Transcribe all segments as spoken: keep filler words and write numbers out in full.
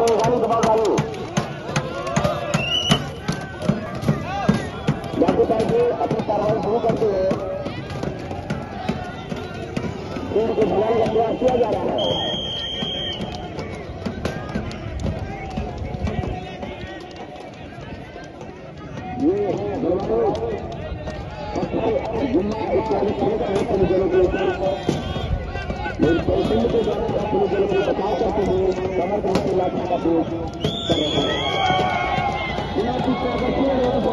गाड़ी दबाव गाड़ी जाते जाते अपनी कार्रवाई शुरू करते हुए फील्ड को भगाने का प्रयास किया जा रहा है। ये है जिम्मा इत्यादि पुलिस जलों के ऊपर मेरी परिसंघ के द्वारा पुलिस जलों को बचाव करते हुए कमर कमर इलाके का पेश कर रहे हैं। बिना की प्रदर्शन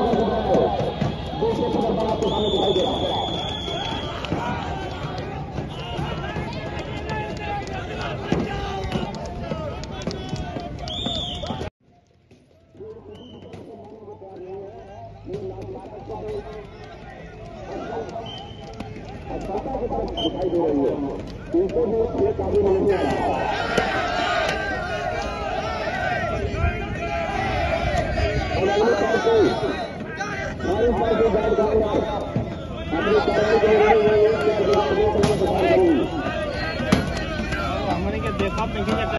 दूसरे पर बड़ा तूफान दिखाई दे रहा है। दिखाई दे रही है इनको भी ये काबू नहीं आ रहा है। अगले साल से हमारे साल से गाइड करेंगे अपनी कार्रवाई करेंगे हमारे क्या देखा नहीं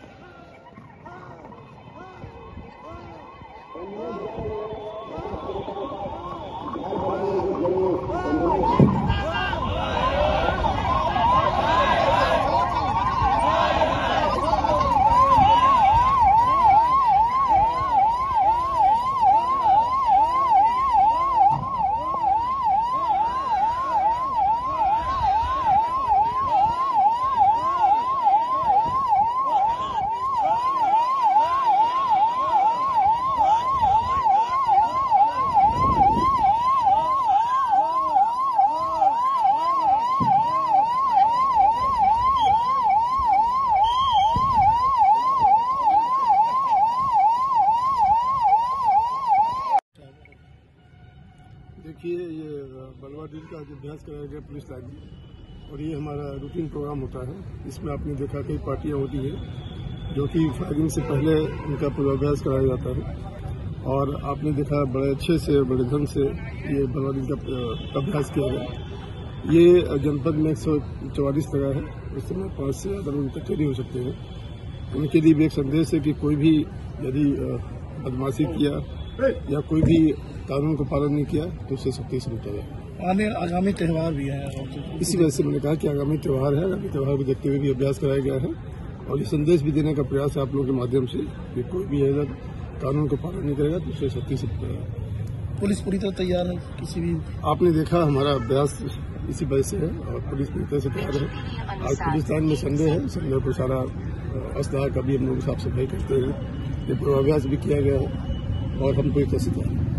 देखिए, ये बलवा डील का जो अभ्यास कराया गया पुलिस लाइन में और ये हमारा रूटीन प्रोग्राम होता है। इसमें आपने देखा कई पार्टियां होती हैं जो कि फायरिंग से पहले उनका पूर्वाभ्यास कराया जाता है और आपने देखा बड़े अच्छे से बड़े ढंग से ये बलवा डील का अभ्यास किया गया। ये जनपद में एक सौ चौवालीस जगह है, उस समय पाँच से ज़्यादा लोग कचहरी हो सकते हैं। उनके लिए भी एक संदेश है कि कोई भी यदि बदमाशी किया या कोई भी कानून को पालन नहीं किया तो उससे सख्ती से निपटा जाए। आने आगामी त्यौहार भी है, इसी वजह से मैंने कहा कि आगामी त्यौहार है, आगामी त्यौहार को देखते हुए भी अभ्यास कराया गया है और ये संदेश भी देने का प्रयास है आप लोगों के माध्यम से कि कोई भी अगर कानून को पालन नहीं करेगा तो उससे सख्ती से निपटा जाए। पुलिस पूरी तरह तैयार है, किसी भी आपने देखा हमारा अभ्यास इसी वजह से है और पुलिस पूरी तरह से तैयार है। आज पुलिस लाइन में संडे है, संडे को सारा असलाह का भी हम लोग साफ सफाई करते हैं। ये पूर्वाभ्यास भी किया गया है और हम पूरी तरह से तैयार हैं।